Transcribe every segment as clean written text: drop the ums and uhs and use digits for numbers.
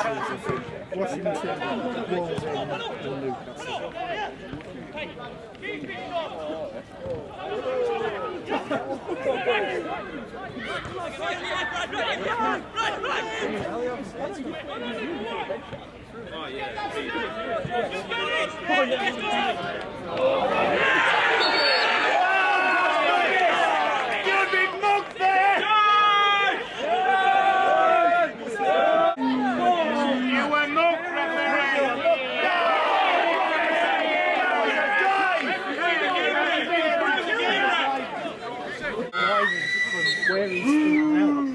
I think. Washington, Wolves or Newcastle. Oh, yeah. Where he's out.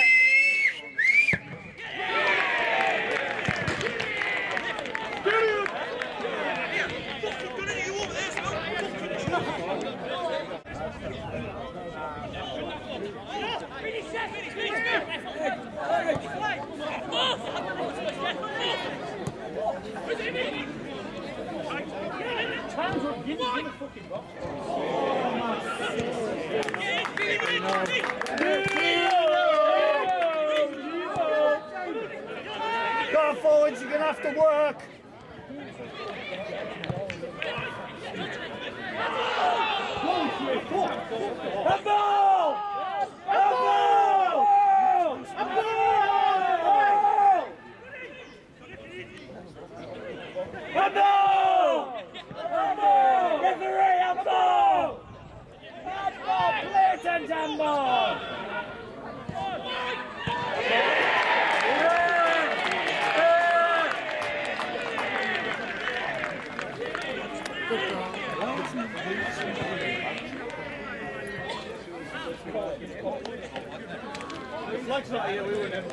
Go forwards, you're going to have to work. A ball! A ball! A ball! A ball! A ball! Referee, a ball! Handball, blatant handball! Flag's not here, we were never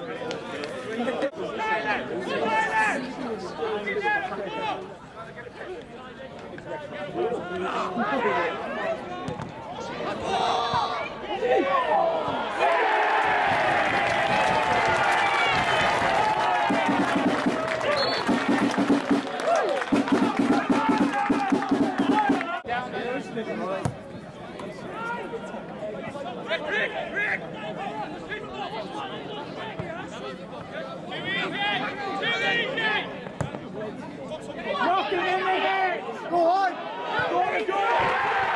Rocking in the head! Go on! Go on, go on!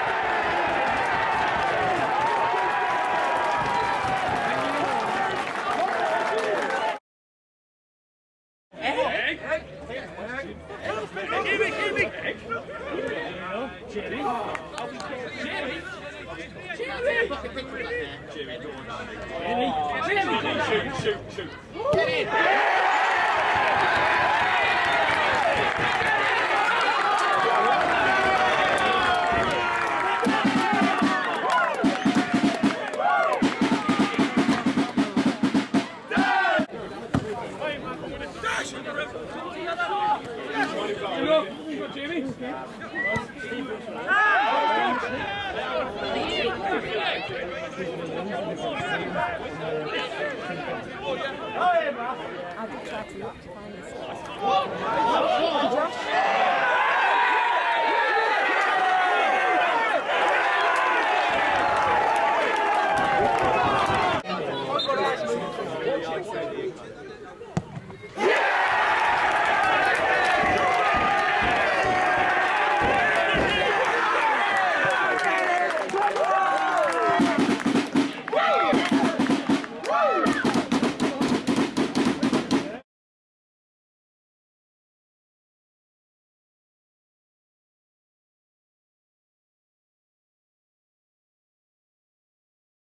Shoot. Get in! Oh,